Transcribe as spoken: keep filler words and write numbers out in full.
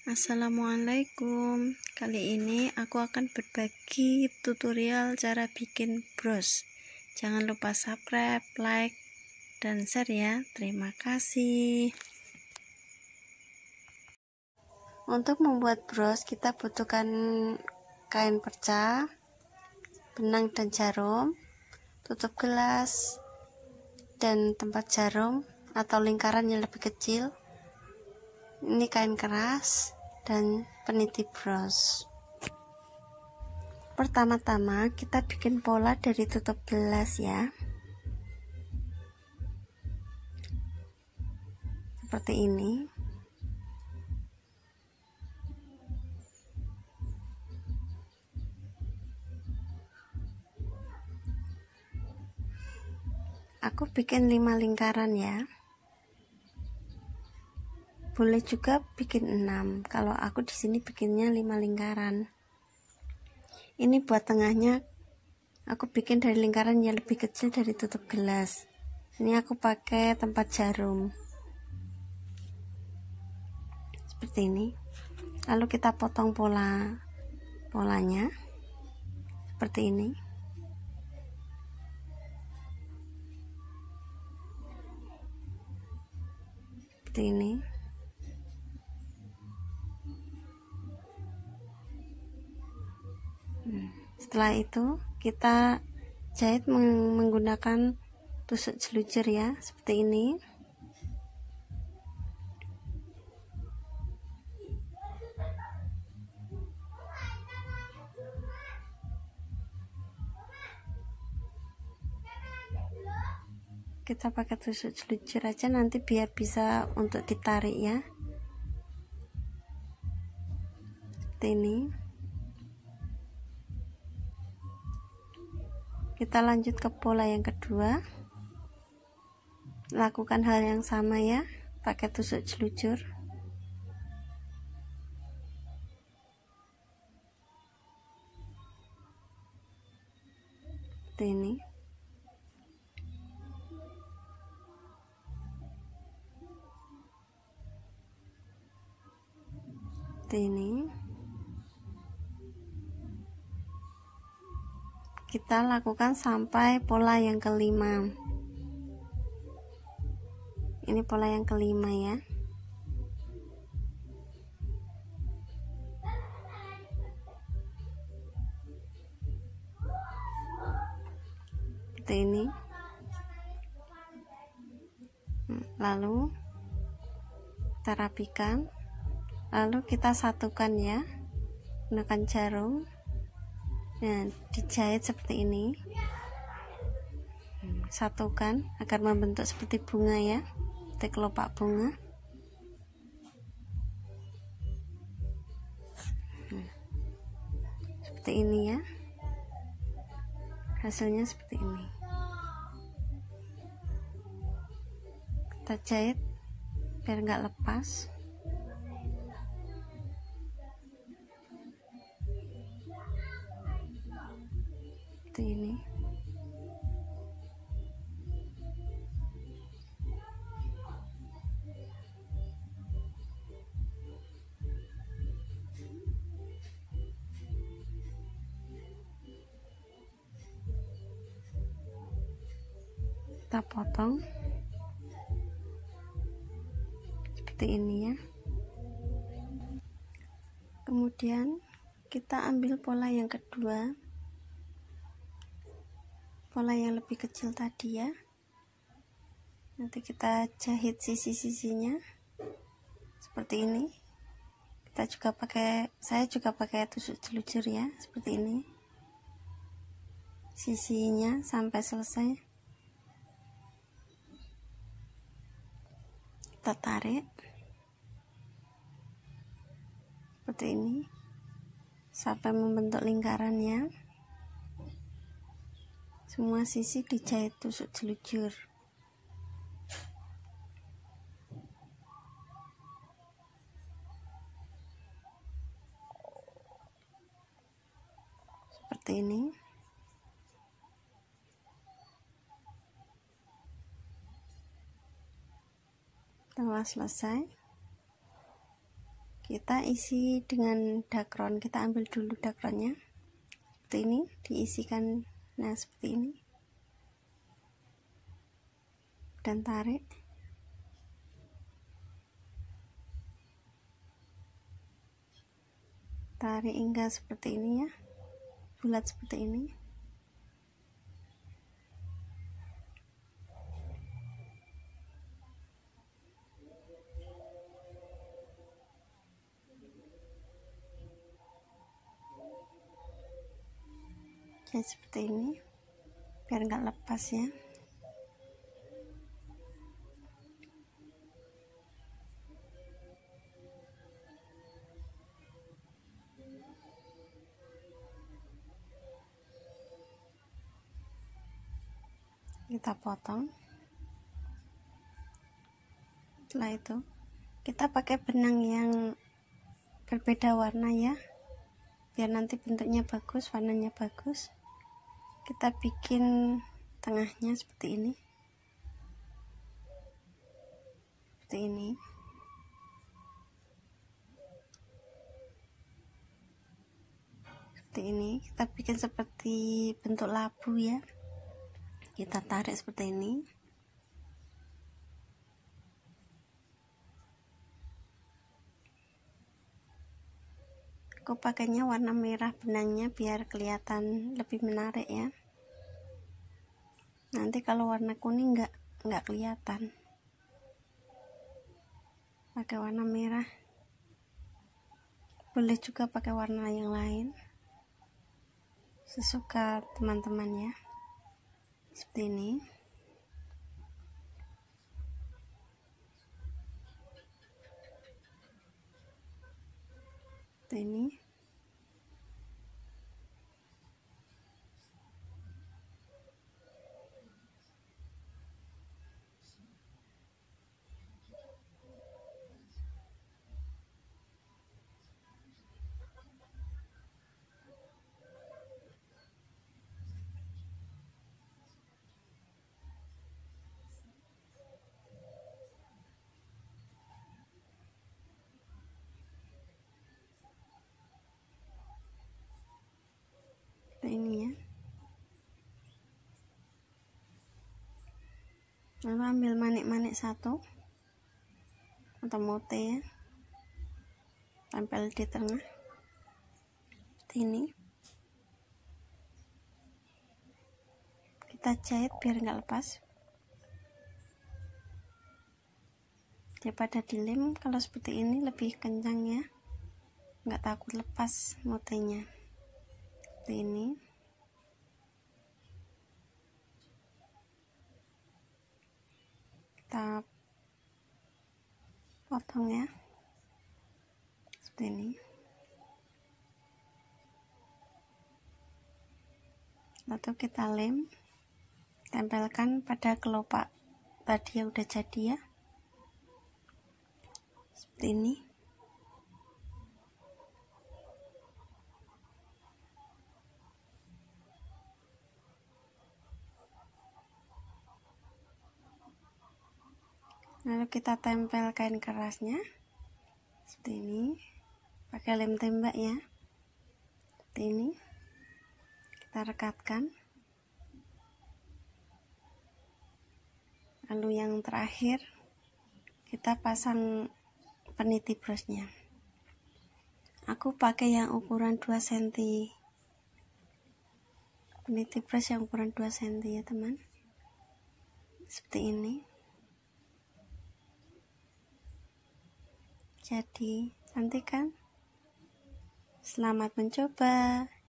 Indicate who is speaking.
Speaker 1: Assalamualaikum. Kali ini aku akan berbagi tutorial cara bikin bros. Jangan lupa subscribe, like, dan share ya. Terima kasih. Untuk membuat bros kita butuhkan kain perca, benang dan jarum, tutup gelas, dan tempat jarum atau lingkaran yang lebih kecil. Ini kain keras dan peniti bros. Pertama-tama kita bikin pola dari tutup gelas ya, seperti ini. Aku bikin lima lingkaran ya, boleh juga bikin enam. Kalau aku di sini bikinnya lima lingkaran. Ini buat tengahnya aku bikin dari lingkaran yang lebih kecil dari tutup gelas. Ini aku pakai tempat jarum seperti ini. Lalu kita potong pola polanya seperti ini. Seperti ini. Setelah itu kita jahit menggunakan tusuk jelujur ya, seperti ini. Kita pakai tusuk jelujur aja nanti biar bisa untuk ditarik ya, seperti ini. Kita lanjut ke pola yang kedua, lakukan hal yang sama ya, pakai tusuk jelujur. Seperti ini. Seperti ini. Kita lakukan sampai pola yang kelima. Ini pola yang kelima ya. Seperti ini. Lalu kita rapikan. Lalu kita satukan ya, gunakan jarum. Nah, dijahit seperti ini. Satukan agar membentuk seperti bunga ya, seperti kelopak bunga. Seperti ini ya. Hasilnya seperti ini. Kita jahit biar nggak lepas. Seperti ini. Kita potong seperti ini ya. Kemudian kita ambil pola yang kedua, pola yang lebih kecil tadi ya. Nanti kita jahit sisi-sisinya seperti ini. Kita juga pakai, saya juga pakai tusuk jelujur ya, seperti ini. Sisinya sampai selesai. Kita tarik seperti ini sampai membentuk lingkaran ya. Semua sisi dijahit tusuk jelujur. Seperti ini. Setelah selesai, kita isi dengan dakron. Kita ambil dulu dakronnya seperti ini, diisikan nah seperti ini, dan tarik. Tarik hingga seperti ini ya, bulat seperti ini. Jadi seperti ini, biar nggak lepas ya. Kita potong. Setelah itu kita pakai benang yang berbeda warna ya, biar nanti bentuknya bagus, warnanya bagus. Kita bikin tengahnya seperti ini, seperti ini. Seperti ini, kita bikin seperti bentuk labu ya. Kita tarik seperti ini. Aku pakainya warna merah benangnya biar kelihatan lebih menarik ya. Nanti kalau warna kuning nggak nggak kelihatan. Pakai warna merah. Boleh juga pakai warna yang lain, sesuka teman-teman ya. Seperti ini. Seperti ini. Ini ya, lalu ambil manik-manik satu atau mote ya, tempel di tengah seperti ini. Kita jahit biar nggak lepas, daripada dilem. Kalau seperti ini lebih kencang ya, nggak takut lepas motenya. Seperti ini. Kita potong ya, seperti ini. Lalu kita lem, tempelkan pada kelopak tadi yang udah jadi ya, seperti ini. Lalu kita tempel kain kerasnya seperti ini, pakai lem tembak ya, seperti ini. Kita rekatkan. Lalu yang terakhir kita pasang peniti brosnya. Aku pakai yang ukuran dua sentimeter, peniti bros yang ukuran dua sentimeter ya teman, seperti ini. Jadi cantik kan? Selamat mencoba.